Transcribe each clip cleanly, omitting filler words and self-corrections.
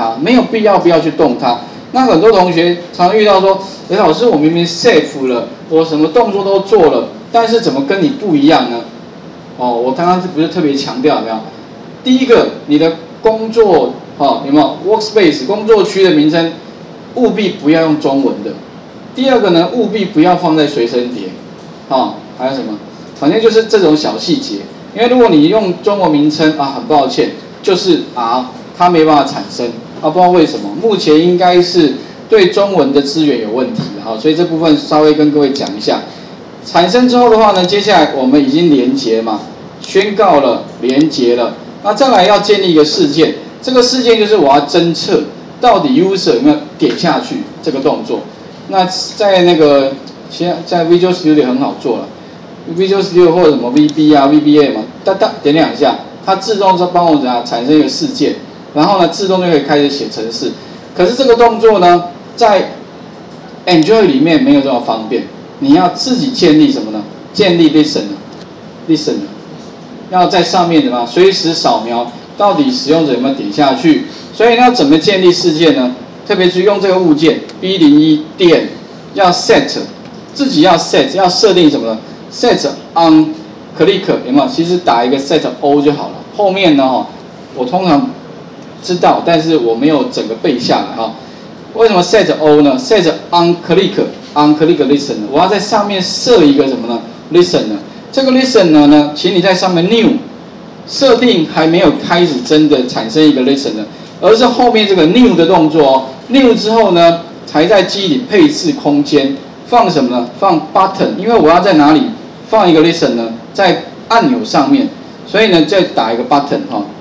它，没有必要不要去动它。那很多同学常遇到说，老师我明明 save 了，我什么动作都做了，但是怎么跟你不一样呢？我刚刚是不是特别强调有没有？第一个，你的工作有没有 workspace 工作区的名称，务必不要用中文的。第二个呢，务必不要放在随身碟，还有什么？反正就是这种小细节。因为如果你用中文名称很抱歉，就是它没办法产生不知道为什么，目前应该是对中文的资源有问题所以这部分稍微跟各位讲一下。产生之后的话呢，接下来我们已经连结嘛，宣告了，连结了，那再来要建立一个事件，这个事件就是我要侦测到底 user 有没有点下去这个动作。那在那个现在在 Visual Studio 很好做了 ，Visual Studio 或者什么 VB VBA 嘛，点两下，它自动就帮我产生一个事件，然后呢自动就可以开始写程式。可是这个动作呢，在 Android 里面没有这么方便，你要自己建立什么呢？建立 Listen， 要在上面怎么随时扫描到底使用者有没有点下去。所以要怎么建立事件呢？特别是用这个物件 B01 点要 set， 自己要 set 要设定什么呢 ？set on click 有没有？其实打一个 set O 就好了。后面呢我通常知道，但是我没有整个背下来为什么 set O 呢 ？set on click listen， 我要在上面设一个什么呢 ？listen 呢？这个 listen 呢，请你在上面 new 设定还没有开始真的产生一个 listen 呢，而是后面这个 new 的动作new 之后呢，才在机里配置空间放什么呢？放 button， 因为我要在哪里放一个 listen 呢？在按钮上面，所以呢再打一个 button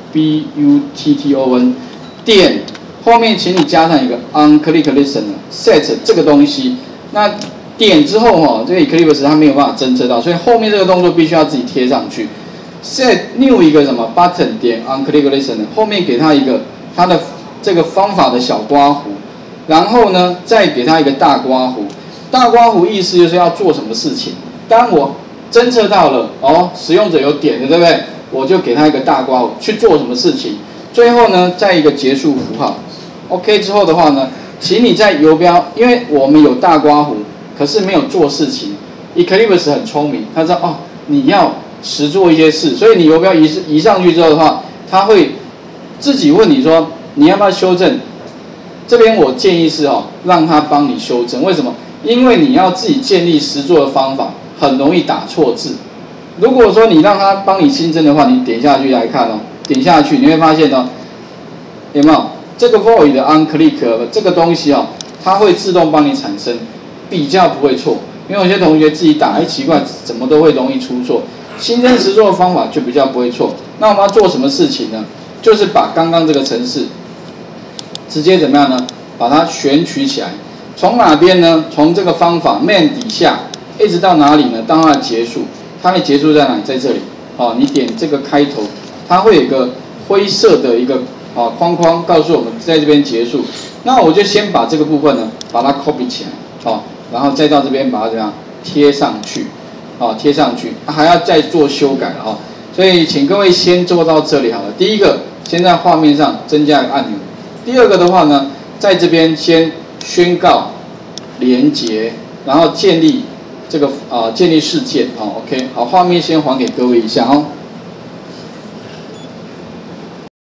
button 点后面，请你加上一个 on click listen set 这个东西。那点之后这个 Eclipse 它没有办法侦测到，所以后面这个动作必须要自己贴上去。set new 一个什么 button 点 on click listen 后面给它一个它的这个方法的小刮弧，然后呢再给它一个大刮弧。大刮弧意思就是要做什么事情。当我侦测到了使用者有点的，对不对？我就给它一个大刮弧去做什么事情。最后呢再一个结束符号。OK 之后的话呢，请你在游标，因为我们有大刮弧，可是没有做事情。Eclipse 很聪明，他知道你要实做一些事，所以你游标移上去之后的话，他会自己问你说你要不要修正。这边我建议是让他帮你修正。为什么？因为你要自己建立实作的方法，很容易打错字。如果说你让他帮你新增的话，你点下去来看点下去你会发现有没有这个 void 的 on click 这个东西它会自动帮你产生，比较不会错。因为有些同学自己打，奇怪，怎么都会容易出错。新增实作的方法就比较不会错。那我们要做什么事情呢？就是把刚刚这个程式直接怎么样呢？把它选取起来。从哪边呢？从这个方法 main 底下一直到哪里呢？到它的结束。它的结束在哪里？在这里。你点这个开头，它会有一个灰色的一个框框告诉我们在这边结束。那我就先把这个部分呢，把它 copy 起来，然后再到这边把它怎么样贴上去，贴上去，还要再做修改了所以请各位先做到这里好了。第一个，先在画面上增加一个按钮；第二个的话呢，在这边先宣告连结，然后建立这个建立事件，OK， 好，画面先还给各位一下